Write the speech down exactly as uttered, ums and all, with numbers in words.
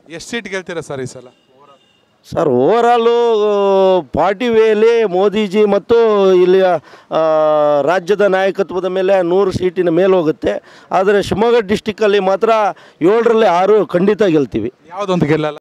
ಎಷ್ಟು seat ಗೆಲ್ತೀರಾ sir ಈ ಸಲ? ಸರ್ ಓವರಾಲು ಪಾರ್ಟಿ ವೇಲಿ ಮೋದಿಜಿ ಮತ್ತು ಇಲ್ಲಿಯ ರಾಜ್ಯದ ನಾಯಕತ್ವದ ಮೇಲೆ ನೂರು ಸೀಟಿನ ಮೇಲೆ ಹೋಗುತ್ತೆ. ಆದರೆ ಶಿವಮೊಗ್ಗ ಡಿಸ್ಟಿಕ್ಕಲ್ಲಿ ಮಾತ್ರ ಏಳರಲ್ಲಿ ಆರು ಖಂಡಿತ ಗೆಲ್ತೀವಿ. ಯಾವುದೊಂದು ಗೆಲ್ಲಲ್ಲ?